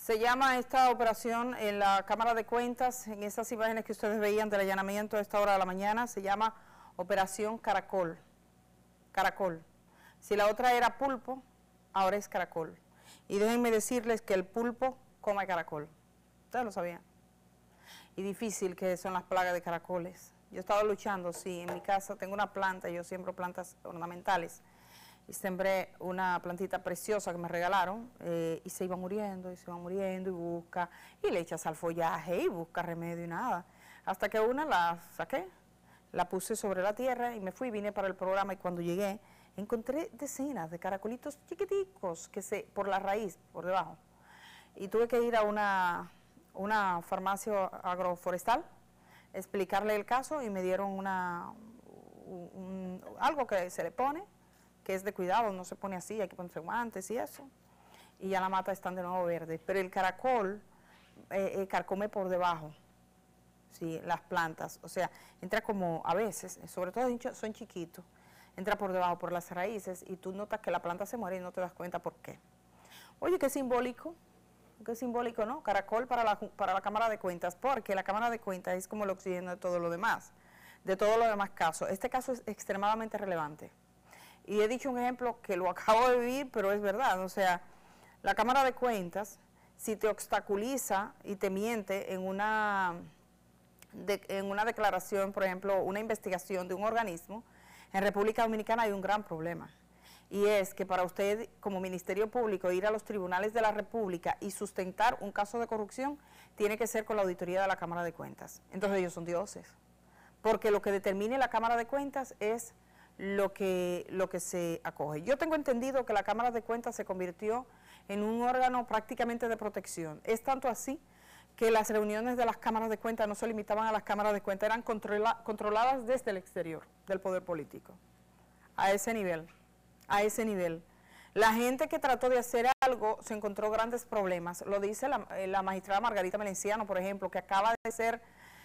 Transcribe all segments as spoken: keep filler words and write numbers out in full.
Se llama esta operación en la Cámara de Cuentas, en esas imágenes que ustedes veían del allanamiento a esta hora de la mañana, se llama Operación Caracol. Caracol. Si la otra era pulpo, ahora es caracol. Y déjenme decirles que el pulpo come caracol. Ustedes lo sabían. Y difícil que son las plagas de caracoles. Yo he estado luchando, sí, en mi casa tengo una planta, yo siembro plantas ornamentales. Y sembré una plantita preciosa que me regalaron eh, y se iba muriendo, y se iba muriendo, y busca, y le echas al follaje, y busca remedio y nada. Hasta que una la saqué, la puse sobre la tierra y me fui, vine para el programa y cuando llegué encontré decenas de caracolitos chiquiticos que se, por la raíz, por debajo. Y tuve que ir a una, una farmacia agroforestal, explicarle el caso y me dieron una, un, un, algo que se le pone, que es de cuidado, no se pone así, hay que ponerse guantes y eso. Y ya la mata están de nuevo verdes. Pero el caracol eh, eh, carcome por debajo, sí, las plantas. O sea, entra como a veces, sobre todo son chiquitos, entra por debajo, por las raíces, y tú notas que la planta se muere y no te das cuenta por qué. Oye, qué simbólico, qué simbólico, ¿no? Caracol para la, para la Cámara de Cuentas, porque la Cámara de Cuentas es como el oxígeno de todo lo demás, de todos los demás casos. Este caso es extremadamente relevante. Y he dicho un ejemplo que lo acabo de vivir, pero es verdad. O sea, la Cámara de Cuentas, si te obstaculiza y te miente en una, de, en una declaración, por ejemplo, una investigación de un organismo, en República Dominicana hay un gran problema. Y es que para usted, como Ministerio Público, ir a los tribunales de la República y sustentar un caso de corrupción, tiene que ser con la auditoría de la Cámara de Cuentas. Entonces ellos son dioses. Porque lo que determine la Cámara de Cuentas es lo que, lo que se acoge. Yo tengo entendido que la Cámara de Cuentas se convirtió en un órgano prácticamente de protección. Es tanto así que las reuniones de las cámaras de cuentas no se limitaban a las cámaras de cuentas, eran controla, controladas desde el exterior del poder político. A ese nivel, a ese nivel. La gente que trató de hacer algo se encontró grandes problemas. Lo dice la, la magistrada Margarita Merenciano, por ejemplo, que acaba de ser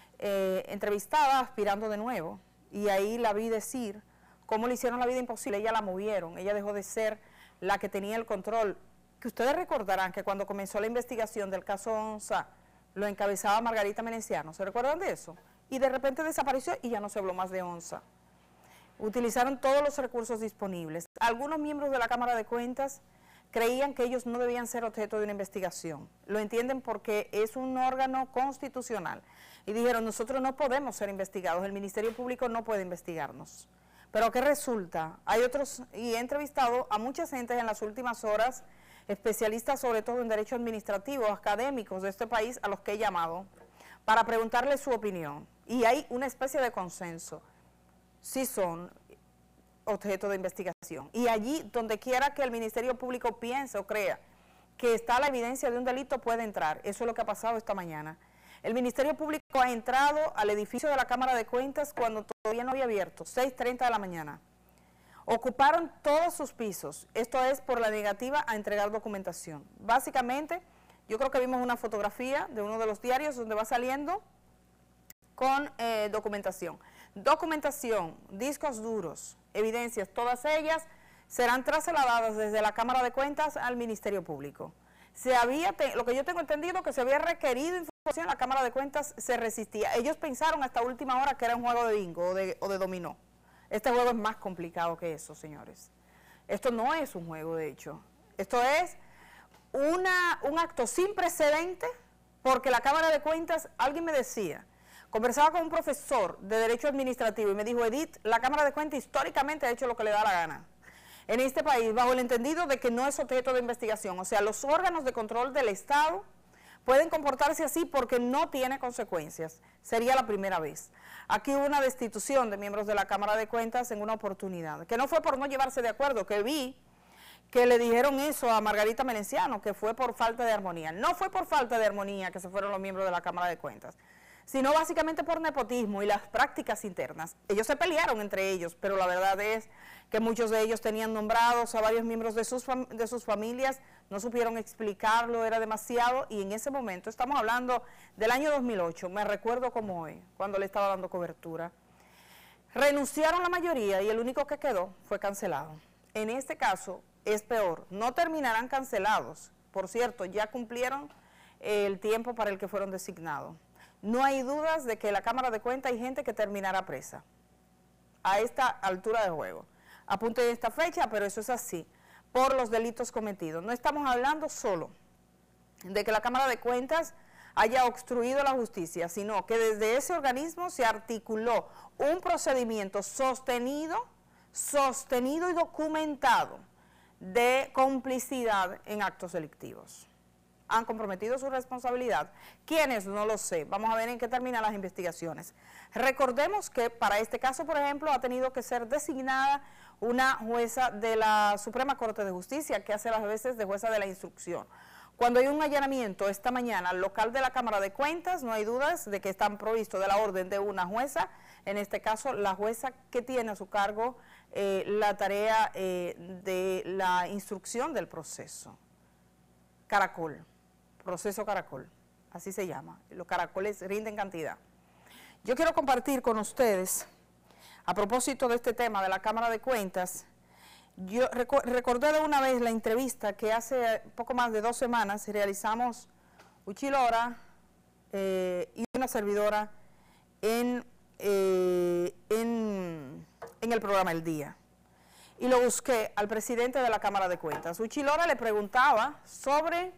eh, entrevistada aspirando de nuevo. Y ahí la vi decir cómo le hicieron la vida imposible, ella la movieron, ella dejó de ser la que tenía el control. Que ustedes recordarán que cuando comenzó la investigación del caso Onza, lo encabezaba Margarita Merenciano, ¿se recuerdan de eso? Y de repente desapareció y ya no se habló más de Onza. Utilizaron todos los recursos disponibles. Algunos miembros de la Cámara de Cuentas creían que ellos no debían ser objeto de una investigación. Lo entienden porque es un órgano constitucional. Y dijeron, nosotros no podemos ser investigados, el Ministerio Público no puede investigarnos. Pero ¿qué resulta? Hay otros, y he entrevistado a mucha gente en las últimas horas, especialistas sobre todo en derecho administrativo, académicos de este país, a los que he llamado, para preguntarles su opinión. Y hay una especie de consenso, sí son objeto de investigación. Y allí, donde quiera que el Ministerio Público piense o crea que está la evidencia de un delito, puede entrar. Eso es lo que ha pasado esta mañana. El Ministerio Público ha entrado al edificio de la Cámara de Cuentas cuando todavía no había abierto, seis treinta de la mañana. Ocuparon todos sus pisos, esto es por la negativa a entregar documentación. Básicamente, yo creo que vimos una fotografía de uno de los diarios donde va saliendo con eh, documentación. Documentación, discos duros, evidencias, todas ellas serán trasladadas desde la Cámara de Cuentas al Ministerio Público. Se había, lo que yo tengo entendido, que se había requerido información, la Cámara de Cuentas se resistía. Ellos pensaron hasta última hora que era un juego de bingo o de, o de dominó. Este juego es más complicado que eso, señores. Esto no es un juego, de hecho. Esto es una, un acto sin precedente, porque la Cámara de Cuentas, alguien me decía, conversaba con un profesor de Derecho Administrativo y me dijo, Edith, la Cámara de Cuentas históricamente ha hecho lo que le da la gana en este país, bajo el entendido de que no es objeto de investigación. O sea, los órganos de control del Estado pueden comportarse así porque no tiene consecuencias. Sería la primera vez. Aquí hubo una destitución de miembros de la Cámara de Cuentas en una oportunidad, que no fue por no llevarse de acuerdo, que vi que le dijeron eso a Margarita Merenciano, que fue por falta de armonía. No fue por falta de armonía que se fueron los miembros de la Cámara de Cuentas, sino básicamente por nepotismo y las prácticas internas. Ellos se pelearon entre ellos, pero la verdad es que muchos de ellos tenían nombrados a varios miembros de sus, de sus familias, no supieron explicarlo, era demasiado, y en ese momento, estamos hablando del año dos mil ocho, me recuerdo como hoy, cuando le estaba dando cobertura, renunciaron la mayoría y el único que quedó fue cancelado. En este caso es peor, no terminarán cancelados, por cierto, ya cumplieron el tiempo para el que fueron designados. No hay dudas de que en la Cámara de Cuentas hay gente que terminará presa a esta altura de juego. Apunte esta fecha, pero eso es así, por los delitos cometidos. No estamos hablando solo de que la Cámara de Cuentas haya obstruido la justicia, sino que desde ese organismo se articuló un procedimiento sostenido, sostenido y documentado de complicidad en actos delictivos. ¿Han comprometido su responsabilidad? ¿Quiénes? No lo sé. Vamos a ver en qué terminan las investigaciones. Recordemos que para este caso, por ejemplo, ha tenido que ser designada una jueza de la Suprema Corte de Justicia, que hace las veces de jueza de la instrucción. Cuando hay un allanamiento esta mañana al local de la Cámara de Cuentas, no hay dudas de que están provistos de la orden de una jueza, en este caso la jueza que tiene a su cargo eh, la tarea eh, de la instrucción del proceso. Caracol, proceso Caracol, así se llama, los caracoles rinden cantidad. Yo quiero compartir con ustedes, a propósito de este tema de la Cámara de Cuentas, yo reco recordé de una vez la entrevista que hace poco más de dos semanas realizamos Uchi Lora eh, y una servidora en, eh, en, en el programa El Día. Y lo busqué al presidente de la Cámara de Cuentas. Uchi Lora le preguntaba sobre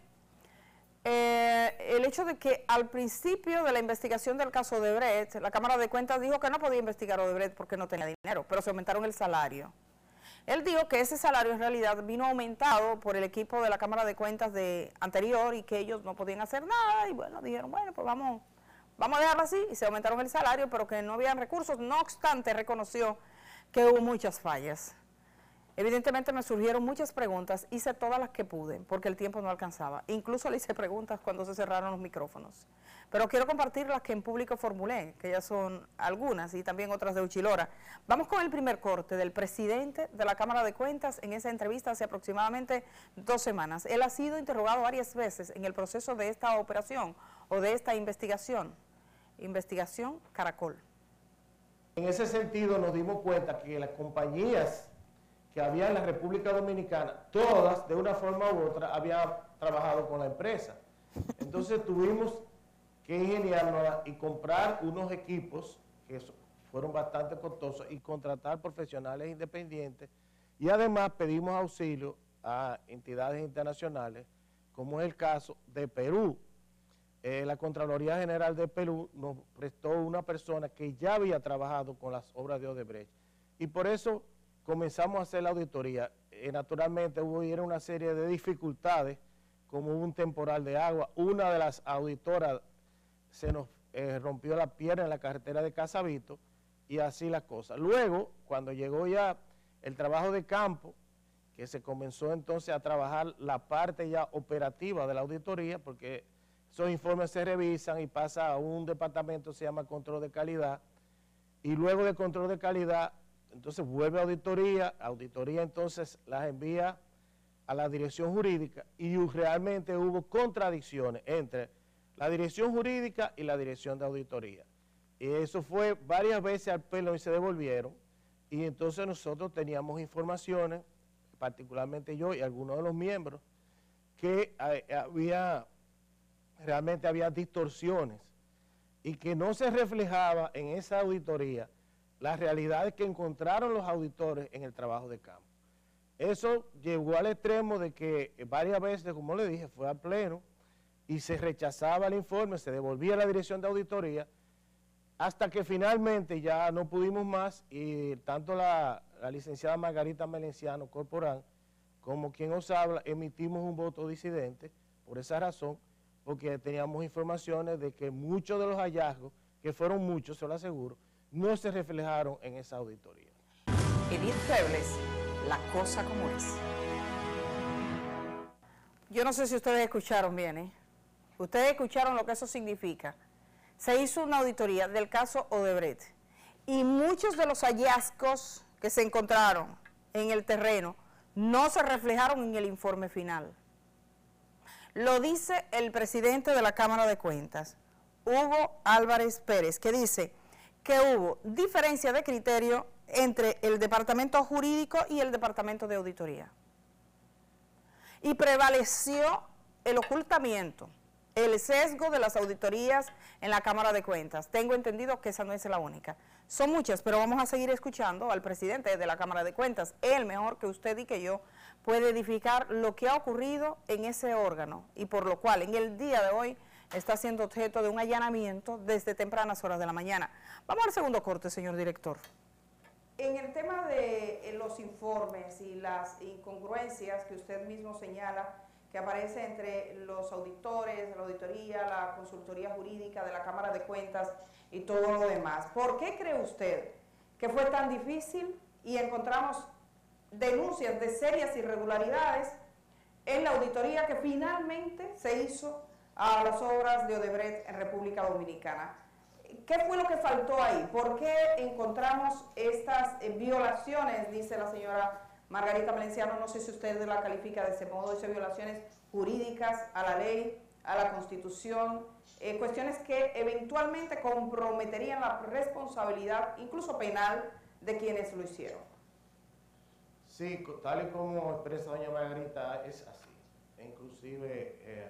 eh, el hecho de que al principio de la investigación del caso de Odebrecht, la Cámara de Cuentas dijo que no podía investigar a Odebrecht porque no tenía dinero, pero se aumentaron el salario. Él dijo que ese salario en realidad vino aumentado por el equipo de la Cámara de Cuentas de anterior y que ellos no podían hacer nada y bueno, dijeron, bueno, pues vamos, vamos a dejarlo así y se aumentaron el salario, pero que no habían recursos. No obstante, reconoció que hubo muchas fallas. Evidentemente me surgieron muchas preguntas, hice todas las que pude porque el tiempo no alcanzaba. Incluso le hice preguntas cuando se cerraron los micrófonos. Pero quiero compartir las que en público formulé, que ya son algunas y también otras de Uchi Lora. Vamos con el primer corte del presidente de la Cámara de Cuentas en esa entrevista hace aproximadamente dos semanas. Él ha sido interrogado varias veces en el proceso de esta operación o de esta investigación. Investigación Caracol. En ese sentido nos dimos cuenta que las compañías que había en la República Dominicana, todas de una forma u otra habían trabajado con la empresa. Entonces tuvimos que ingeniarnos y comprar unos equipos que fueron bastante costosos y contratar profesionales independientes y además pedimos auxilio a entidades internacionales, como es el caso de Perú. Eh, la Contraloría General de Perú nos prestó una persona que ya había trabajado con las obras de Odebrecht y por eso comenzamos a hacer la auditoría. Eh, naturalmente hubo una serie de dificultades, como un temporal de agua. Una de las auditoras se nos eh, rompió la pierna en la carretera de Casavito y así las cosas. Luego, cuando llegó ya el trabajo de campo, que se comenzó entonces a trabajar la parte ya operativa de la auditoría, porque esos informes se revisan y pasa a un departamento que se llama control de calidad, y luego de control de calidad entonces vuelve a auditoría, auditoría entonces las envía a la dirección jurídica y realmente hubo contradicciones entre la dirección jurídica y la dirección de auditoría. Y eso fue varias veces al pleno y se devolvieron y entonces nosotros teníamos informaciones, particularmente yo y algunos de los miembros, que había, realmente había distorsiones y que no se reflejaba en esa auditoría las realidades que encontraron los auditores en el trabajo de campo. Eso llegó al extremo de que varias veces, como le dije, fue al pleno y se rechazaba el informe, se devolvía a la dirección de auditoría, hasta que finalmente ya no pudimos más y tanto la, la licenciada Margarita Melenciano Corporán como quien os habla emitimos un voto disidente por esa razón, porque teníamos informaciones de que muchos de los hallazgos, que fueron muchos, se lo aseguro, no se reflejaron en esa auditoría. Edith Febles, la cosa como es. Yo no sé si ustedes escucharon bien, ¿eh? Ustedes escucharon lo que eso significa. Se hizo una auditoría del caso Odebrecht y muchos de los hallazgos que se encontraron en el terreno no se reflejaron en el informe final. Lo dice el presidente de la Cámara de Cuentas, Hugo Álvarez Pérez, que dice que hubo diferencia de criterio entre el departamento jurídico y el departamento de auditoría. Y prevaleció el ocultamiento el sesgo de las auditorías en la Cámara de Cuentas. Tengo entendido que esa no es la única. Son muchas, pero vamos a seguir escuchando al presidente de la Cámara de Cuentas. Él, mejor que usted y que yo, puede edificar lo que ha ocurrido en ese órgano y por lo cual en el día de hoy está siendo objeto de un allanamiento desde tempranas horas de la mañana. Vamos al segundo corte, señor director. En el tema de los informes y las incongruencias que usted mismo señala, que aparece entre los auditores, la auditoría, la consultoría jurídica de la Cámara de Cuentas y todo lo demás. ¿Por qué cree usted que fue tan difícil y encontramos denuncias de serias irregularidades en la auditoría que finalmente se hizo a las obras de Odebrecht en República Dominicana? ¿Qué fue lo que faltó ahí? ¿Por qué encontramos estas eh, violaciones, dice la señora Margarita Melenciano, no sé si usted la califica de ese modo, dice violaciones jurídicas a la ley, a la Constitución, eh, cuestiones que eventualmente comprometerían la responsabilidad, incluso penal, de quienes lo hicieron? Sí, tal y como expresa doña Margarita, es así. Inclusive, eh,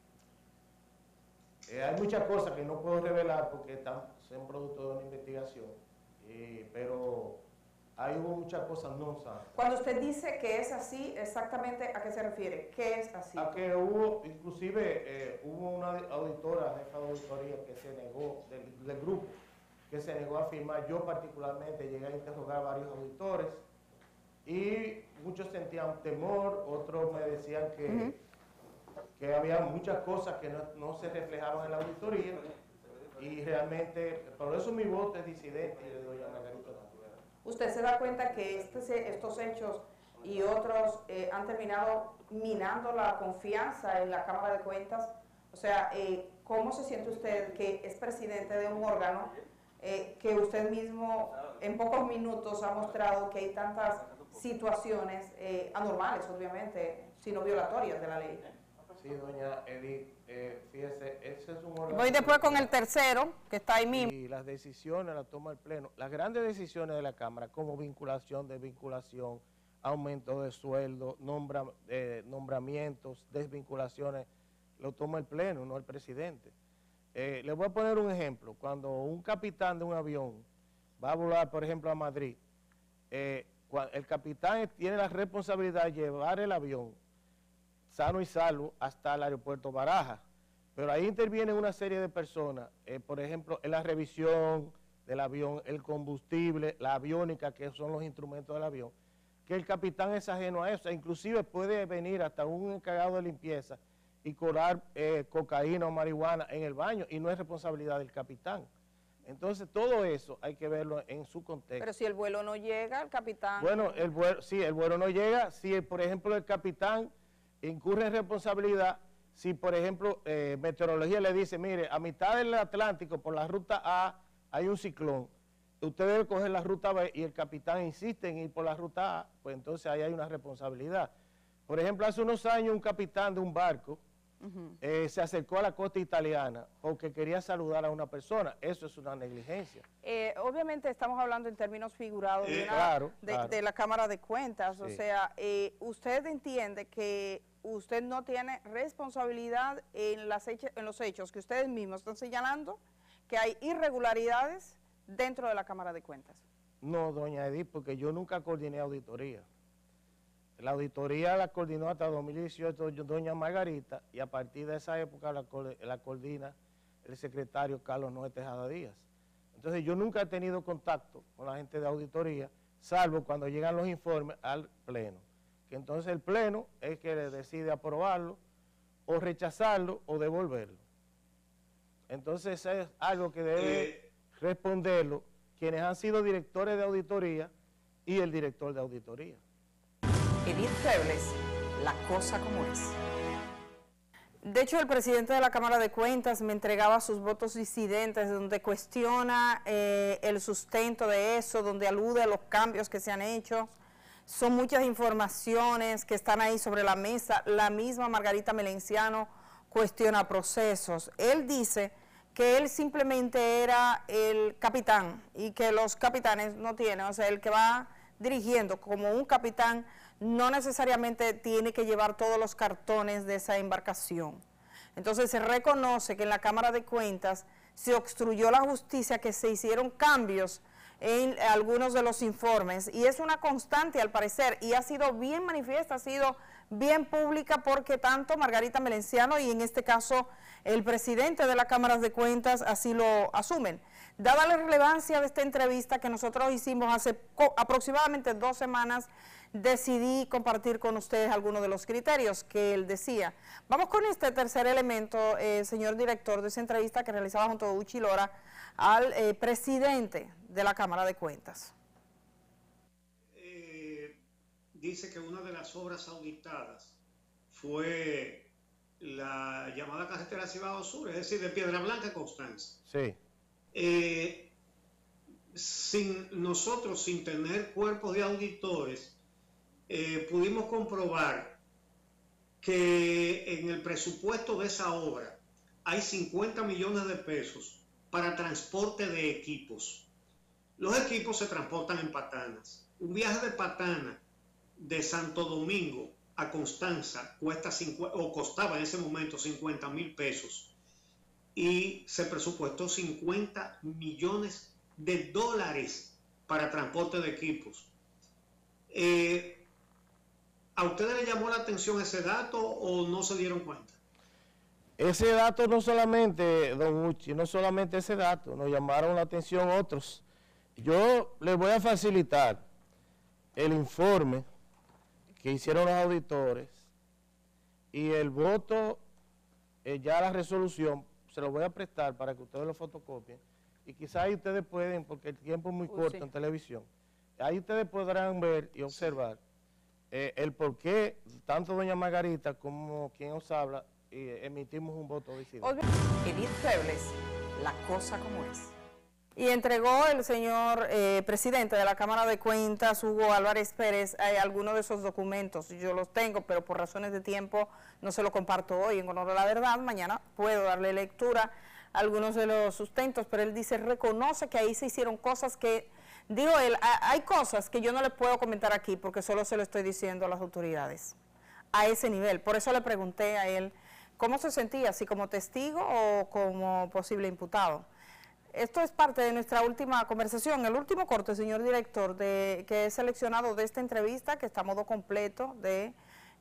eh, hay muchas cosas que no puedo revelar porque están, son producto de una investigación, eh, pero ahí hubo muchas cosas no santas. Cuando usted dice que es así, exactamente ¿a qué se refiere? ¿Qué es así? A que hubo, inclusive, eh, hubo una auditora, jefa de auditoría, que se negó, del, del grupo, que se negó a firmar. Yo particularmente llegué a interrogar a varios auditores y muchos sentían temor, otros me decían que, uh-huh. que había muchas cosas que no, no se reflejaban en la auditoría y realmente, por eso mi voto es disidente y le doy a Margarita. ¿Usted se da cuenta que este, estos hechos y otros eh, han terminado minando la confianza en la Cámara de Cuentas? O sea, eh, ¿cómo se siente usted que es presidente de un órgano eh, que usted mismo en pocos minutos ha mostrado que hay tantas situaciones eh, anormales, obviamente, sino violatorias de la ley? Sí, doña Edith, eh, fíjese, ese es un órgano... Voy después con el tercero, que está ahí mismo. Y las decisiones las toma el Pleno. Las grandes decisiones de la Cámara, como vinculación, desvinculación, aumento de sueldo, nombra, eh, nombramientos, desvinculaciones, lo toma el Pleno, no el presidente. Eh, les voy a poner un ejemplo. Cuando un capitán de un avión va a volar, por ejemplo, a Madrid, eh, el capitán tiene la responsabilidad de llevar el avión sano y salvo hasta el aeropuerto Barajas, pero ahí intervienen una serie de personas, eh, por ejemplo, en la revisión del avión, el combustible, la aviónica, que son los instrumentos del avión, que el capitán es ajeno a eso, e inclusive puede venir hasta un encargado de limpieza y cobrar eh, cocaína o marihuana en el baño, y no es responsabilidad del capitán. Entonces, todo eso hay que verlo en su contexto. Pero si el vuelo no llega, el capitán... Bueno, el vuelo, sí, el vuelo no llega, si, por ejemplo, el capitán incurre en responsabilidad, si, por ejemplo, eh, meteorología le dice, mire, a mitad del Atlántico, por la ruta A, hay un ciclón, usted debe coger la ruta B y el capitán insiste en ir por la ruta A, pues entonces ahí hay una responsabilidad. Por ejemplo, hace unos años un capitán de un barco uh-huh. eh, se acercó a la costa italiana porque quería saludar a una persona. Eso es una negligencia. Eh, obviamente estamos hablando en términos figurados de, una, claro, de, claro. de la Cámara de Cuentas. Sí. O sea, eh, usted entiende que usted no tiene responsabilidad en, las hecha, en los hechos que ustedes mismos están señalando, que hay irregularidades dentro de la Cámara de Cuentas. No, doña Edith, porque yo nunca coordiné auditoría. La auditoría la coordinó hasta dos mil dieciocho doña Margarita, y a partir de esa época la, la coordina el secretario Carlos Noé Tejada Díaz. Entonces yo nunca he tenido contacto con la gente de auditoría, salvo cuando llegan los informes al Pleno. Que entonces el Pleno es que decide aprobarlo, o rechazarlo, o devolverlo. Entonces eso es algo que debe eh. responderlo quienes han sido directores de auditoría y el director de auditoría. Edith Febles, la cosa como es. De hecho, el presidente de la Cámara de Cuentas me entregaba sus votos disidentes, donde cuestiona eh, el sustento de eso, donde alude a los cambios que se han hecho. Son muchas informaciones que están ahí sobre la mesa. La misma Margarita Melenciano cuestiona procesos. Él dice que él simplemente era el capitán y que los capitanes no tienen, o sea, el que va dirigiendo como un capitán no necesariamente tiene que llevar todos los cartones de esa embarcación. Entonces se reconoce que en la Cámara de Cuentas se obstruyó la justicia, que se hicieron cambios en algunos de los informes, y es una constante al parecer, y ha sido bien manifiesta, ha sido bien pública, porque tanto Margarita Melenciano y en este caso el presidente de la Cámara de Cuentas así lo asumen. Dada la relevancia de esta entrevista que nosotros hicimos hace aproximadamente dos semanas, decidí compartir con ustedes algunos de los criterios que él decía. Vamos con este tercer elemento, eh, señor director, de esa entrevista que realizaba junto a Uchi Lora al eh, presidente de la Cámara de Cuentas. Eh, dice que una de las obras auditadas fue la llamada carretera Cibao Sur, es decir, de Piedra Blanca a Constanza. Sí. Eh, sin nosotros, sin tener cuerpos de auditores, eh, pudimos comprobar que en el presupuesto de esa obra hay cincuenta millones de pesos para transporte de equipos. Los equipos se transportan en patanas. Un viaje de patana de Santo Domingo a Constanza cuesta cincuenta, o costaba en ese momento cincuenta mil pesos, y se presupuestó cincuenta millones de dólares para transporte de equipos. Eh, ¿A ustedes les llamó la atención ese dato o no se dieron cuenta? Ese dato no solamente, don Uchi, no solamente ese dato, nos llamaron la atención otros. Yo les voy a facilitar el informe que hicieron los auditores y el voto, eh, ya la resolución, se lo voy a prestar para que ustedes lo fotocopien, y quizás ahí ustedes pueden, porque el tiempo es muy Uy, corto sí. en televisión, ahí ustedes podrán ver y observar eh, el por qué tanto doña Margarita como quien os habla eh, emitimos un voto disidente. Edith Febles, la cosa como es. Y entregó el señor eh, presidente de la Cámara de Cuentas, Hugo Álvarez Pérez, eh, algunos de esos documentos. Yo los tengo, pero por razones de tiempo no se los comparto hoy en honor a la verdad. Mañana puedo darle lectura a algunos de los sustentos, pero él dice, reconoce que ahí se hicieron cosas que, digo él, hay cosas que yo no le puedo comentar aquí porque solo se lo estoy diciendo a las autoridades, a ese nivel. Por eso le pregunté a él cómo se sentía, si como testigo o como posible imputado. Esto es parte de nuestra última conversación, el último corte, señor director, de, que he seleccionado de esta entrevista, que está a modo completo, de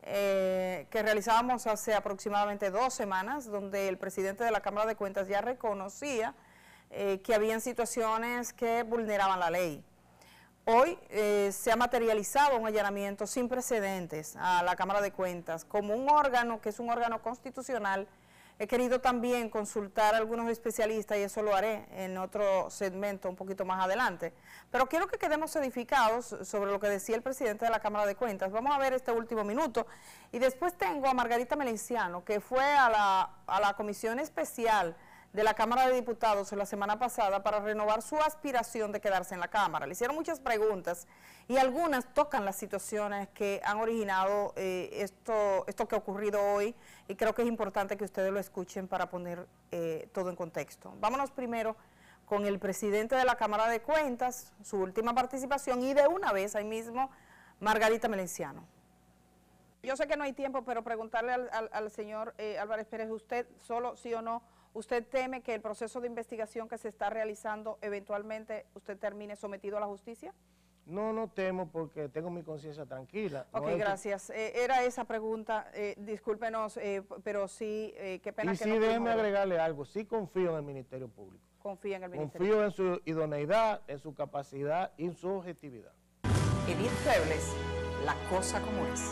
eh, que realizábamos hace aproximadamente dos semanas, donde el presidente de la Cámara de Cuentas ya reconocía eh, que habían situaciones que vulneraban la ley. Hoy eh, se ha materializado un allanamiento sin precedentes a la Cámara de Cuentas como un órgano que es un órgano constitucional. He querido también consultar a algunos especialistas y eso lo haré en otro segmento un poquito más adelante. Pero quiero que quedemos edificados sobre lo que decía el presidente de la Cámara de Cuentas. Vamos a ver este último minuto. Y después tengo a Margarita Melenciano, que fue a la, a la comisión especial de la Cámara de Diputados la semana pasada para renovar su aspiración de quedarse en la Cámara. Le hicieron muchas preguntas y algunas tocan las situaciones que han originado eh, esto, esto que ha ocurrido hoy, y creo que es importante que ustedes lo escuchen para poner eh, todo en contexto. Vámonos primero con el presidente de la Cámara de Cuentas, su última participación, y de una vez ahí mismo Margarita Melenciano. Yo sé que no hay tiempo, pero preguntarle al, al, al señor eh, Álvarez Pérez, usted solo sí o no, ¿usted teme que el proceso de investigación que se está realizando eventualmente usted termine sometido a la justicia? No, no temo porque tengo mi conciencia tranquila. Ok, no gracias. Eh, era esa pregunta, eh, discúlpenos, eh, pero sí, eh, qué pena y que sí, no déjeme pudimos- agregarle algo, sí confío en el Ministerio Público. confía en el Ministerio. Confío en su idoneidad, en su capacidad y en su objetividad. Edith Febles, la cosa como es.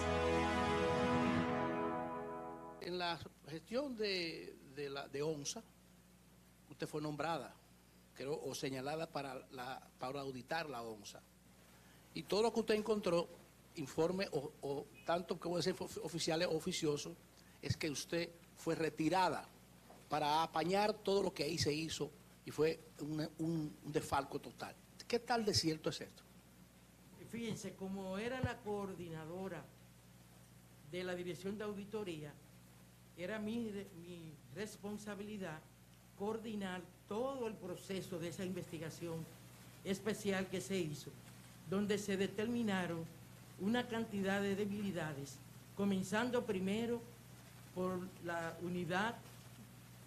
En la gestión de, de, la, de ONSA, usted fue nombrada, creo, o señalada para, la, para auditar la ONSA. Y todo lo que usted encontró, informe o, o tanto que puede ser oficiales o oficiosos, es que usted fue retirada para apañar todo lo que ahí se hizo y fue un, un, un desfalco total. ¿Qué tal de cierto es esto? Fíjense, como era la coordinadora de la Dirección de Auditoría, era mi, mi responsabilidad coordinar todo el proceso de esa investigación especial que se hizo, donde se determinaron una cantidad de debilidades, comenzando primero por la unidad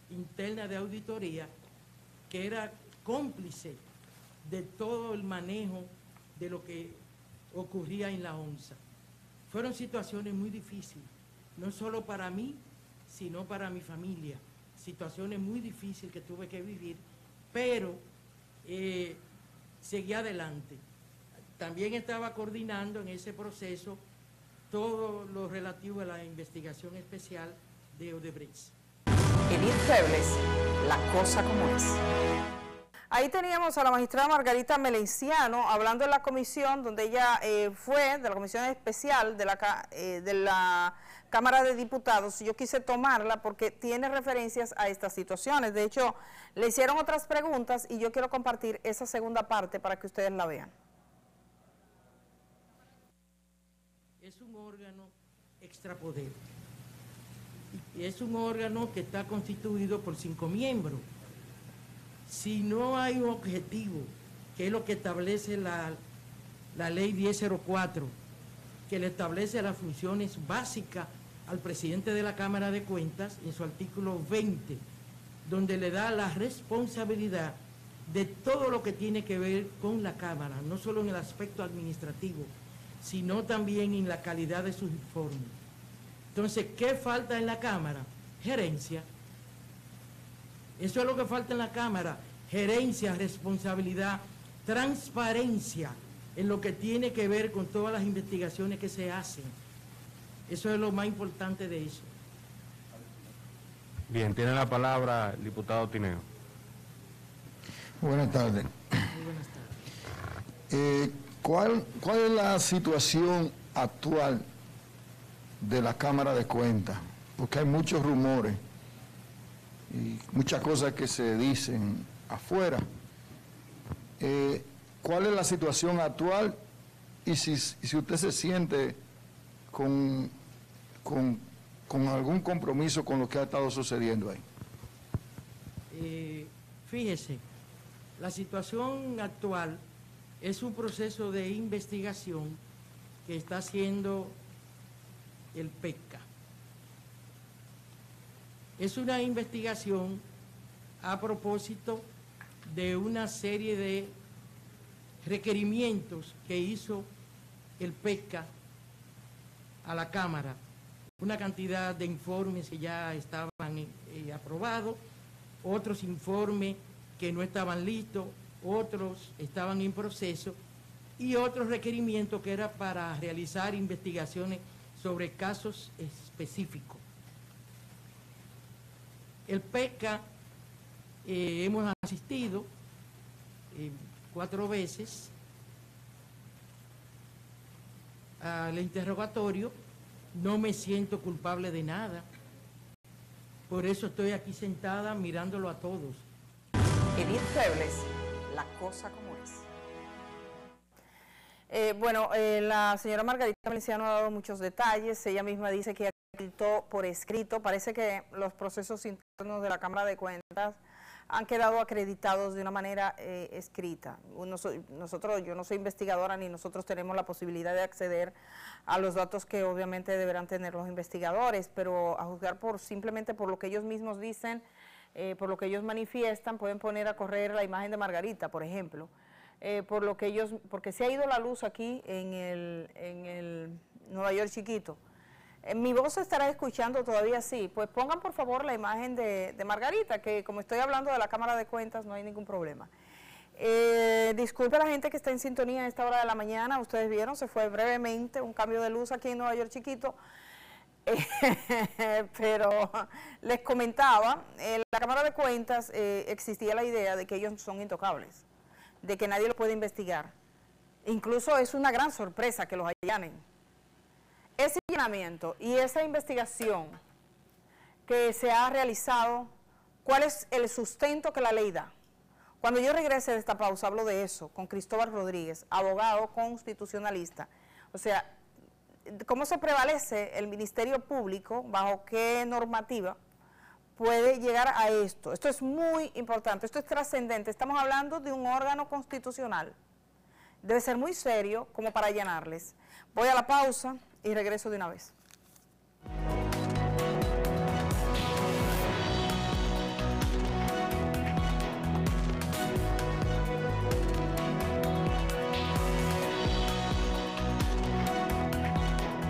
interna de auditoría, que era cómplice de todo el manejo de lo que ocurría en la ONSA. Fueron situaciones muy difíciles, no solo para mí, sino para mi familia. Situaciones muy difíciles que tuve que vivir, pero eh, seguí adelante. También estaba coordinando en ese proceso todo lo relativo a la investigación especial de Odebrecht. Edith Febles, la cosa como es. Ahí teníamos a la magistrada Margarita Melenciano hablando en la comisión donde ella eh, fue, de la comisión especial de la, eh, de la Cámara de Diputados. Yo quise tomarla porque tiene referencias a estas situaciones. De hecho, le hicieron otras preguntas y yo quiero compartir esa segunda parte para que ustedes la vean. Es un órgano extrapoder. Y es un órgano que está constituido por cinco miembros. Si no hay un objetivo, que es lo que establece la, la ley diez cero cuatro, que le establece las funciones básicas al presidente de la Cámara de Cuentas, en su artículo veinte, donde le da la responsabilidad de todo lo que tiene que ver con la Cámara, no solo en el aspecto administrativo, sino también en la calidad de sus informes. Entonces, ¿qué falta en la Cámara? Gerencia. Eso es lo que falta en la Cámara, gerencia, responsabilidad, transparencia en lo que tiene que ver con todas las investigaciones que se hacen. Eso es lo más importante de eso. Bien, tiene la palabra el diputado Tineo. Buenas tardes. Muy buenas tardes. Eh, ¿cuál, ¿Cuál es la situación actual de la Cámara de Cuentas? Porque hay muchos rumores y muchas cosas que se dicen afuera. Eh, ¿Cuál es la situación actual y si, si usted se siente con, con, con algún compromiso con lo que ha estado sucediendo ahí? Eh, fíjese, la situación actual es un proceso de investigación que está haciendo el PECCA. Es una investigación a propósito de una serie de requerimientos que hizo el PECCA a la Cámara. Una cantidad de informes que ya estaban eh, aprobados, otros informes que no estaban listos, otros estaban en proceso y otros requerimientos que era para realizar investigaciones sobre casos específicos. El PECCA eh, hemos asistido eh, cuatro veces al interrogatorio, no me siento culpable de nada, por eso estoy aquí sentada mirándolo a todos. Edith Febles, la cosa como es. Eh, bueno, eh, la señora Margarita Melenciano ha dado muchos detalles, ella misma dice que acreditó por escrito, parece que los procesos internos de la Cámara de Cuentas han quedado acreditados de una manera eh, escrita. Uno soy, nosotros, yo no soy investigadora ni nosotros tenemos la posibilidad de acceder a los datos que obviamente deberán tener los investigadores, pero a juzgar por simplemente por lo que ellos mismos dicen, eh, por lo que ellos manifiestan, pueden poner a correr la imagen de Margarita, por ejemplo, eh, por lo que ellos, porque se ha ido la luz aquí en el, en el Nueva York chiquito. Mi voz se estará escuchando todavía, sí. Pues pongan por favor la imagen de, de Margarita, que como estoy hablando de la Cámara de Cuentas no hay ningún problema. Eh, disculpe a la gente que está en sintonía a esta hora de la mañana, ustedes vieron, se fue brevemente un cambio de luz aquí en Nueva York chiquito, eh, pero les comentaba, en la Cámara de Cuentas eh, existía la idea de que ellos son intocables, de que nadie los puede investigar. Incluso es una gran sorpresa que los allanen. Ese allanamiento y esa investigación que se ha realizado, ¿cuál es el sustento que la ley da? Cuando yo regrese de esta pausa hablo de eso con Cristóbal Rodríguez, abogado constitucionalista. O sea, ¿cómo se prevalece el Ministerio Público, bajo qué normativa puede llegar a esto? Esto es muy importante, esto es trascendente. Estamos hablando de un órgano constitucional. Debe ser muy serio como para allanarles. Voy a la pausa y regreso de una vez.